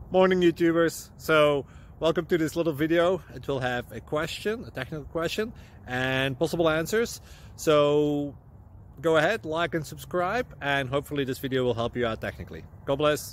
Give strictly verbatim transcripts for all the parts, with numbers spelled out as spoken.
Morning YouTubers. So welcome to this little video. It will have a question, a technical question, and possible answers. So go ahead, like and subscribe, and hopefully this video will help you out technically. God bless.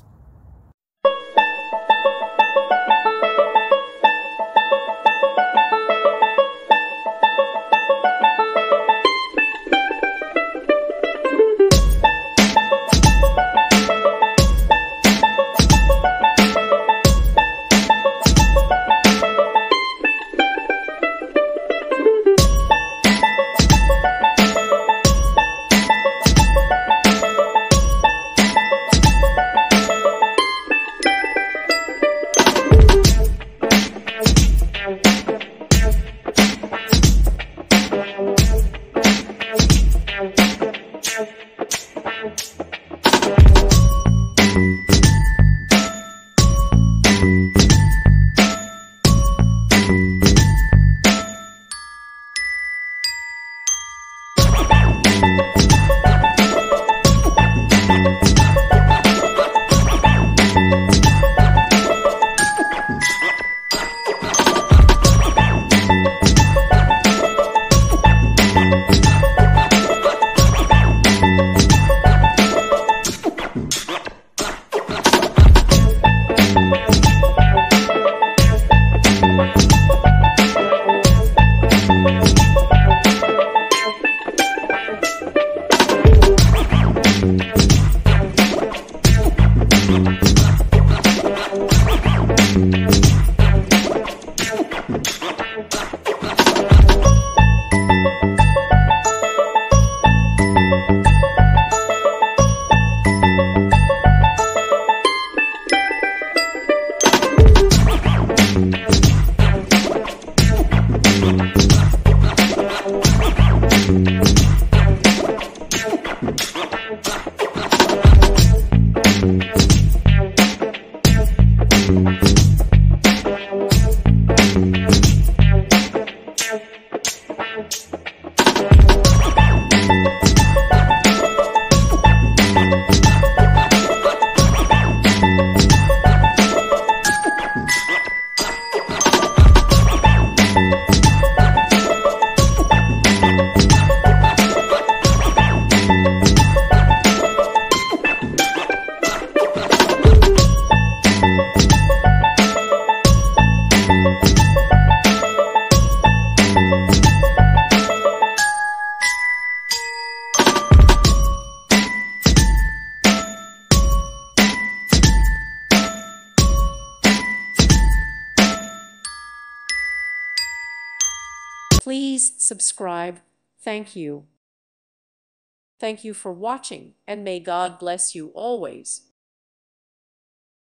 Please subscribe. Thank you. Thank you for watching, and may God bless you always.